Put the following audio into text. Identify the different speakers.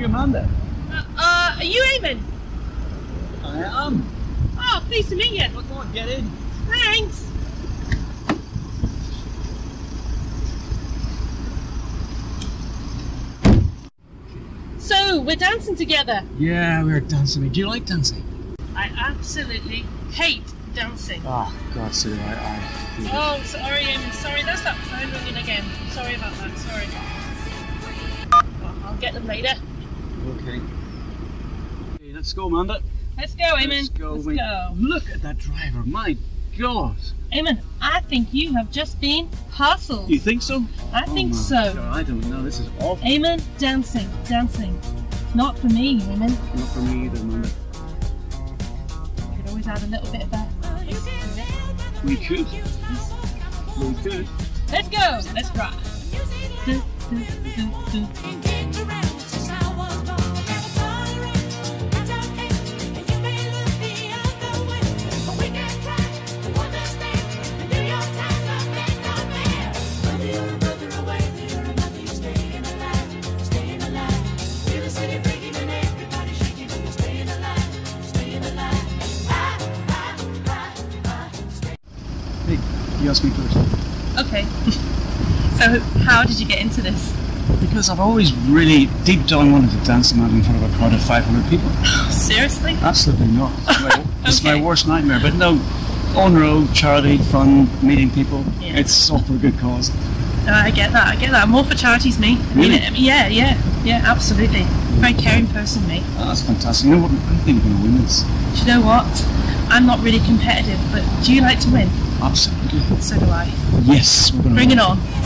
Speaker 1: Amanda?
Speaker 2: Are you Eamon?
Speaker 1: I am.
Speaker 2: Oh, pleased to meet you.
Speaker 1: Well, come on, get in.
Speaker 2: Thanks. So, we're dancing together.
Speaker 1: Yeah, we're dancing. Do you like dancing?
Speaker 2: I absolutely hate dancing.
Speaker 1: Oh, God, so do I.
Speaker 2: Oh, sorry, Eamon. Sorry, that's that phone ringing again. Sorry about that. Sorry. Oh, I'll get them later.
Speaker 1: Okay. Okay, let's go, Amanda.
Speaker 2: Let's go, Eamon.
Speaker 1: Let's go.
Speaker 2: Let's
Speaker 1: mate.
Speaker 2: go.
Speaker 1: Look at that driver. My God.
Speaker 2: Eamon, I think you have just been parcelled.
Speaker 1: You think so?
Speaker 2: I think
Speaker 1: my
Speaker 2: so.
Speaker 1: God, I don't know. This is awful.
Speaker 2: Eamon, dancing. Not for me, Eamon.
Speaker 1: Not for me either, Amanda.
Speaker 2: You could always add a little bit of that.
Speaker 1: We could. We could.
Speaker 2: Let's go. Let's rock.
Speaker 1: Hey, you ask me first.
Speaker 2: Okay. So, how did you get into this?
Speaker 1: Because I've always really, deep down, wanted to dance in front of a crowd of 500 people.
Speaker 2: Seriously?
Speaker 1: Absolutely not. It's my
Speaker 2: Okay.
Speaker 1: worst nightmare. But no, on the road, charity, fun, meeting people.
Speaker 2: Yeah.
Speaker 1: It's all for a good cause.
Speaker 2: I get that. I'm all for charities, me.
Speaker 1: Really?
Speaker 2: Yeah, absolutely. Very caring person, me.
Speaker 1: Oh, that's fantastic. You know what? I think we're going to win this.
Speaker 2: Do you know what? I'm not really competitive, but do you like to win?
Speaker 1: Absolutely.
Speaker 2: So do I.
Speaker 1: Yes, we're going to
Speaker 2: Bring
Speaker 1: win.
Speaker 2: it on.